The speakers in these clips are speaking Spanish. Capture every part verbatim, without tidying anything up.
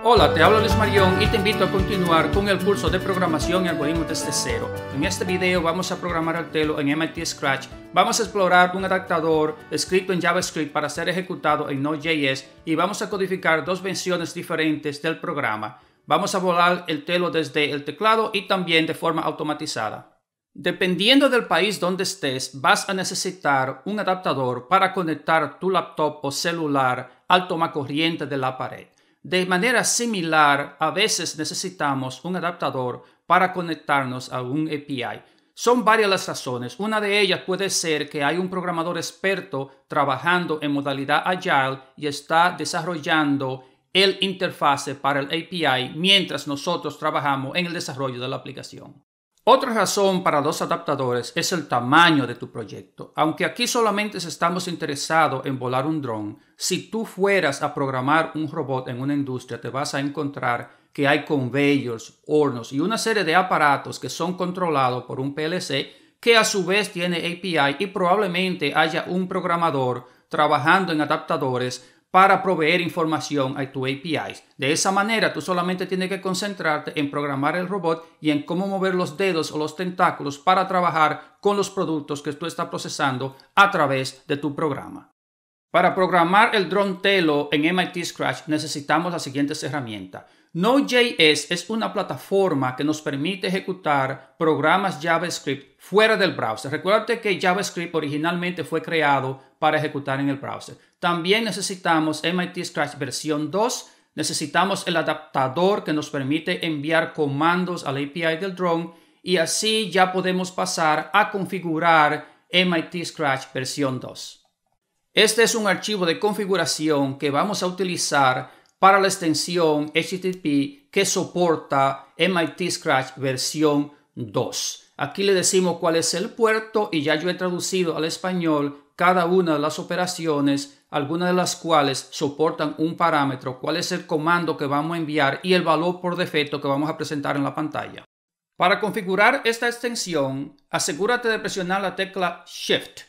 Hola, te habla Luis Marión y te invito a continuar con el curso de programación y algoritmos desde cero. En este video vamos a programar Altelo en M I T Scratch. Vamos a explorar un adaptador escrito en JavaScript para ser ejecutado en Node.js y vamos a codificar dos versiones diferentes del programa. Vamos a volar el Telo desde el teclado y también de forma automatizada. Dependiendo del país donde estés, vas a necesitar un adaptador para conectar tu laptop o celular al tomacorriente de la pared. De manera similar, a veces necesitamos un adaptador para conectarnos a un A P I. Son varias las razones. Una de ellas puede ser que hay un programador experto trabajando en modalidad Agile y está desarrollando el interfase para el A P I mientras nosotros trabajamos en el desarrollo de la aplicación. Otra razón para los adaptadores es el tamaño de tu proyecto. Aunque aquí solamente estamos interesados en volar un dron, si tú fueras a programar un robot en una industria, te vas a encontrar que hay conveyors, hornos y una serie de aparatos que son controlados por un P L C que a su vez tiene A P I y probablemente haya un programador trabajando en adaptadores para proveer información a tu A P Is. De esa manera, tú solamente tienes que concentrarte en programar el robot y en cómo mover los dedos o los tentáculos para trabajar con los productos que tú estás procesando a través de tu programa. Para programar el drone Telo en M I T Scratch necesitamos las siguientes herramientas. Node.js es una plataforma que nos permite ejecutar programas JavaScript fuera del browser. Recuerda que JavaScript originalmente fue creado para ejecutar en el browser. También necesitamos M I T Scratch versión dos. Necesitamos el adaptador que nos permite enviar comandos al A P I del drone y así ya podemos pasar a configurar M I T Scratch versión dos. Este es un archivo de configuración que vamos a utilizar para la extensión H T T P que soporta M I T Scratch versión dos. Aquí le decimos cuál es el puerto y ya yo he traducido al español cada una de las operaciones, algunas de las cuales soportan un parámetro, cuál es el comando que vamos a enviar y el valor por defecto que vamos a presentar en la pantalla. Para configurar esta extensión, asegúrate de presionar la tecla Shift.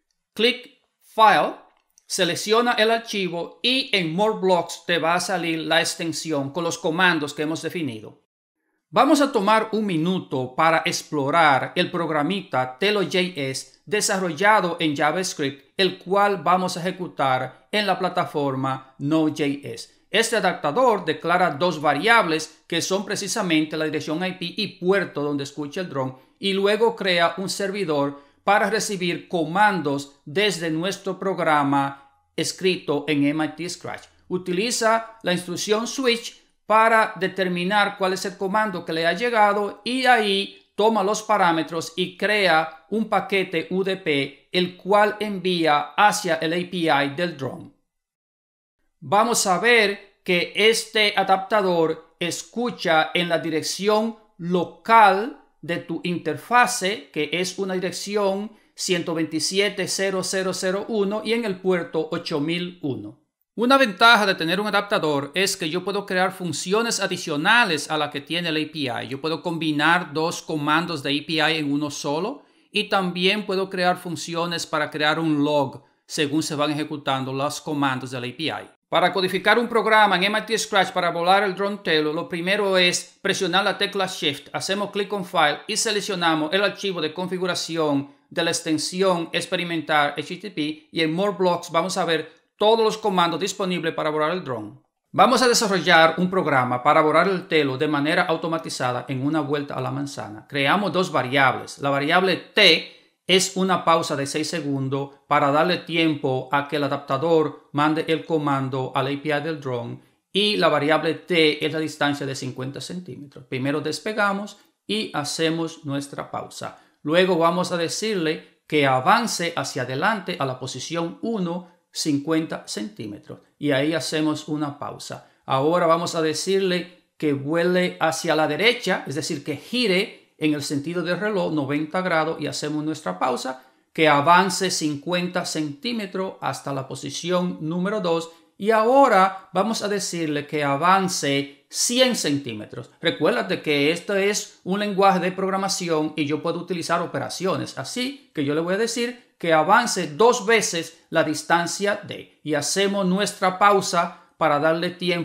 Clic File, selecciona el archivo y en More Blocks te va a salir la extensión con los comandos que hemos definido. Vamos a tomar un minuto para explorar el programita Telo.js desarrollado en JavaScript, el cual vamos a ejecutar en la plataforma Node.js. Este adaptador declara dos variables que son precisamente la dirección I P y puerto donde escucha el drone y luego crea un servidor para recibir comandos desde nuestro programa escrito en M I T Scratch. Utiliza la instrucción switch para determinar cuál es el comando que le ha llegado y ahí toma los parámetros y crea un paquete U D P el cual envía hacia el A P I del drone. Vamos a ver que este adaptador escucha en la dirección local de tu interfase, que es una dirección ciento veintisiete punto cero punto cero punto cero punto uno y en el puerto ocho mil uno. Una ventaja de tener un adaptador es que yo puedo crear funciones adicionales a la que tiene el A P I. Yo puedo combinar dos comandos de A P I en uno solo y también puedo crear funciones para crear un log según se van ejecutando los comandos del A P I. Para codificar un programa en M I T Scratch para volar el drone Telo, lo primero es presionar la tecla Shift, hacemos clic en File y seleccionamos el archivo de configuración de la extensión experimental H T T P y en More Blocks vamos a ver todos los comandos disponibles para volar el drone. Vamos a desarrollar un programa para volar el Telo de manera automatizada en una vuelta a la manzana. Creamos dos variables. La variable T es una pausa de seis segundos para darle tiempo a que el adaptador mande el comando al A P I del drone y la variable T es la distancia de cincuenta centímetros. Primero despegamos y hacemos nuestra pausa. Luego vamos a decirle que avance hacia adelante a la posición uno, cincuenta centímetros y ahí hacemos una pausa. Ahora vamos a decirle que vuele hacia la derecha, es decir, que gire en el sentido del reloj noventa grados y hacemos nuestra pausa, que avance cincuenta centímetros hasta la posición número dos y ahora vamos a decirle que avance cien centímetros. Recuérdate que esto es un lenguaje de programación y yo puedo utilizar operaciones, así que yo le voy a decir que avance dos veces la distancia de y hacemos nuestra pausa para darle tiempo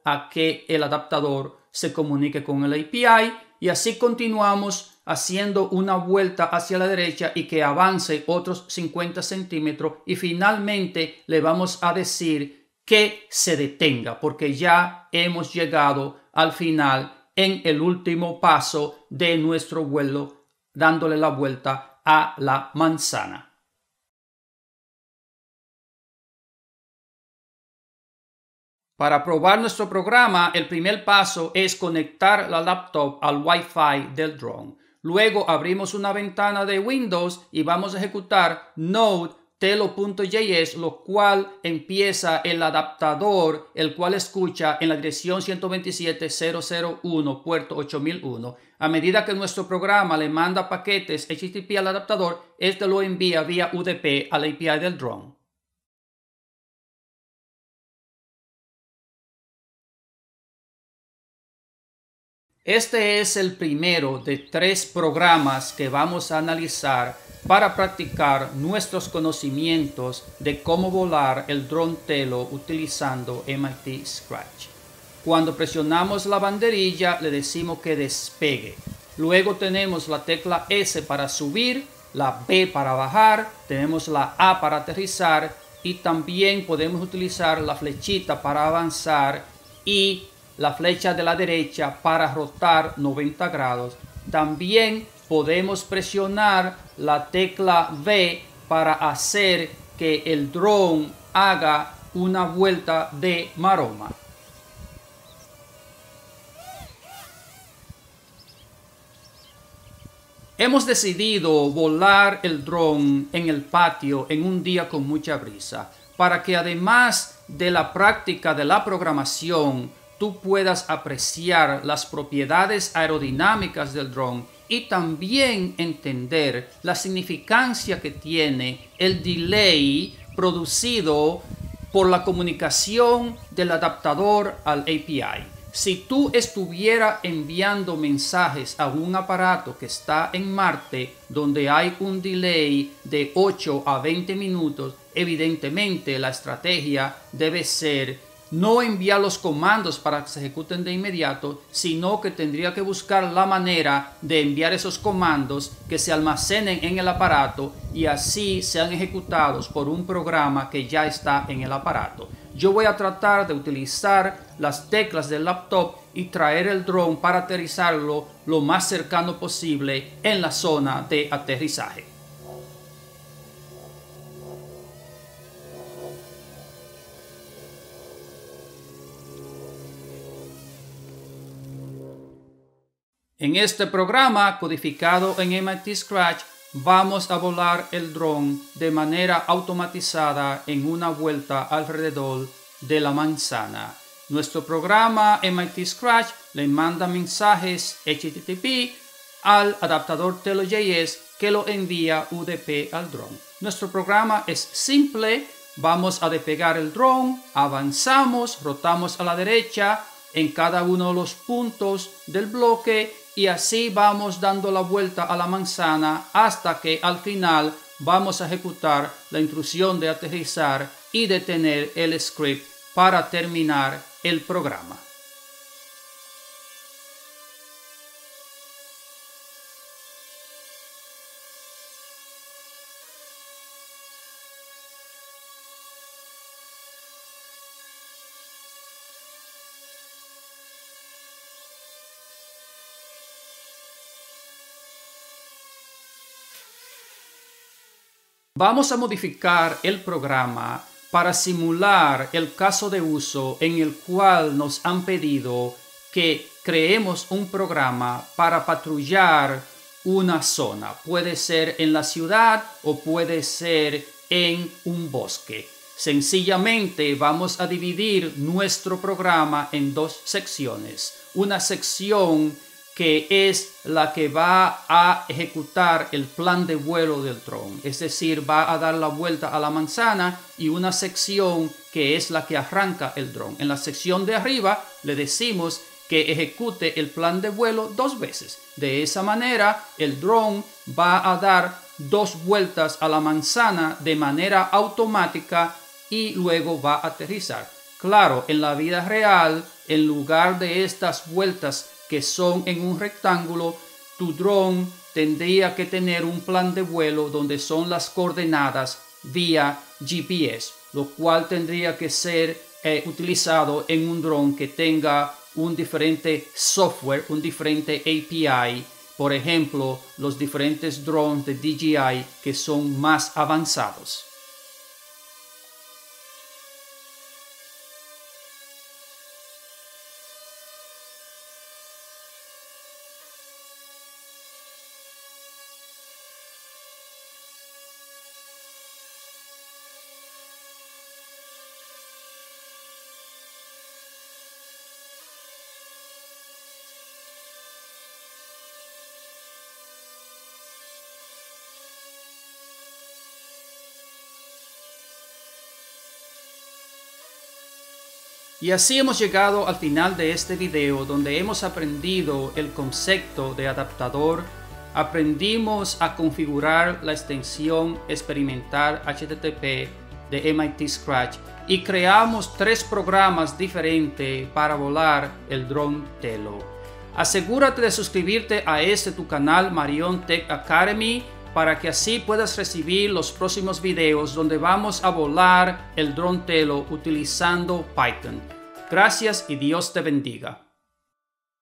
a que el adaptador se comunique con el A P I y así continuamos haciendo una vuelta hacia la derecha y que avance otros cincuenta centímetros y finalmente le vamos a decir que se detenga porque ya hemos llegado al final en el último paso de nuestro vuelo dándole la vuelta a la manzana. Para probar nuestro programa, el primer paso es conectar la laptop al Wi-Fi del drone. Luego abrimos una ventana de Windows y vamos a ejecutar node telo.js, lo cual empieza el adaptador, el cual escucha en la dirección ciento veintisiete punto cero cero uno, puerto ocho mil uno. A medida que nuestro programa le manda paquetes H T T P al adaptador, este lo envía vía U D P al A P I del drone. Este es el primero de tres programas que vamos a analizar para practicar nuestros conocimientos de cómo volar el dron Telo utilizando M I T Scratch. Cuando presionamos la banderilla le decimos que despegue. Luego tenemos la tecla S para subir, la B para bajar, tenemos la A para aterrizar y también podemos utilizar la flechita para avanzar y la flecha de la derecha para rotar noventa grados. También podemos presionar la tecla V para hacer que el dron haga una vuelta de maroma. Hemos decidido volar el dron en el patio en un día con mucha brisa, para que además de la práctica de la programación, tú puedas apreciar las propiedades aerodinámicas del dron y también entender la significancia que tiene el delay producido por la comunicación del adaptador al A P I. Si tú estuvieras enviando mensajes a un aparato que está en Marte, donde hay un delay de ocho a veinte minutos, evidentemente la estrategia debe ser no enviar los comandos para que se ejecuten de inmediato, sino que tendría que buscar la manera de enviar esos comandos que se almacenen en el aparato y así sean ejecutados por un programa que ya está en el aparato. Yo voy a tratar de utilizar las teclas del laptop y traer el dron para aterrizarlo lo más cercano posible en la zona de aterrizaje. En este programa codificado en M I T Scratch vamos a volar el dron de manera automatizada en una vuelta alrededor de la manzana. Nuestro programa M I T Scratch le manda mensajes H T T P al adaptador Telo.js que lo envía U D P al dron. Nuestro programa es simple. Vamos a despegar el dron, avanzamos, rotamos a la derecha en cada uno de los puntos del bloque y así vamos dando la vuelta a la manzana hasta que al final vamos a ejecutar la instrucción de aterrizar y detener el script para terminar el programa. Vamos a modificar el programa para simular el caso de uso en el cual nos han pedido que creemos un programa para patrullar una zona. Puede ser en la ciudad o puede ser en un bosque. Sencillamente vamos a dividir nuestro programa en dos secciones. Una sección que es la que va a ejecutar el plan de vuelo del dron, es decir, va a dar la vuelta a la manzana, y una sección que es la que arranca el dron. En la sección de arriba le decimos que ejecute el plan de vuelo dos veces. De esa manera el dron va a dar dos vueltas a la manzana de manera automática y luego va a aterrizar. Claro, en la vida real en lugar de estas vueltas que son en un rectángulo, tu dron tendría que tener un plan de vuelo donde son las coordenadas vía G P S, lo cual tendría que ser eh, utilizado en un dron que tenga un diferente software, un diferente A P I. Por ejemplo, los diferentes drones de D J I que son más avanzados. Y así hemos llegado al final de este video, donde hemos aprendido el concepto de adaptador, aprendimos a configurar la extensión experimental H T T P de M I T Scratch y creamos tres programas diferentes para volar el dron Tello. Asegúrate de suscribirte a este tu canal Marion Tech Academy para que así puedas recibir los próximos videos donde vamos a volar el dron Tello utilizando Python. Gracias y Dios te bendiga.